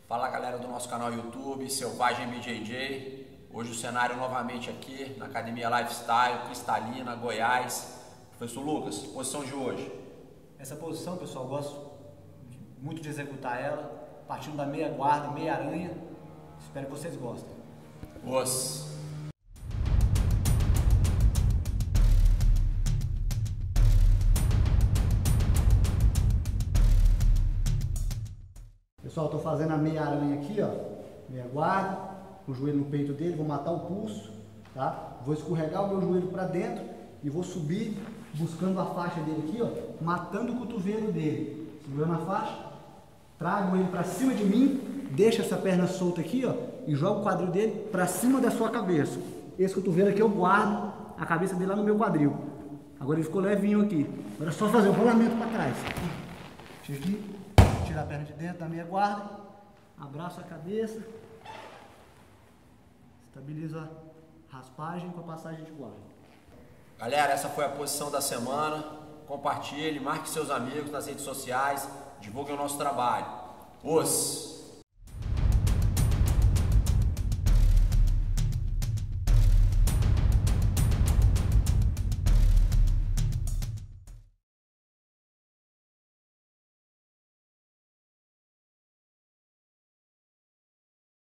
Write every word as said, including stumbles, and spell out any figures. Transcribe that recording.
Fala galera do nosso canal YouTube, Selvagem B J J. Hoje o cenário novamente aqui na Academia Lifestyle, Cristalina, Goiás. Professor Lucas, posição de hoje. Essa posição, pessoal, eu gosto muito de executar ela, partindo da meia guarda, meia aranha. Espero que vocês gostem. Os. Pessoal, eu tô fazendo a meia aranha aqui, ó, meia guarda, com o joelho no peito dele, vou matar o pulso, tá? Vou escorregar o meu joelho para dentro e vou subir buscando a faixa dele aqui, ó, matando o cotovelo dele, segurando a faixa, trago ele para cima de mim, deixo essa perna solta aqui, ó, e jogo o quadril dele para cima da sua cabeça. Esse cotovelo aqui eu guardo a cabeça dele lá no meu quadril. Agora ele ficou levinho aqui. Agora é só fazer o rolamento para trás. Chega aqui. Tira a perna de dentro da meia guarda, abraço a cabeça, estabiliza a raspagem com a passagem de guarda. Galera, essa foi a posição da semana. Compartilhe, marque seus amigos nas redes sociais, divulguem o nosso trabalho. Os!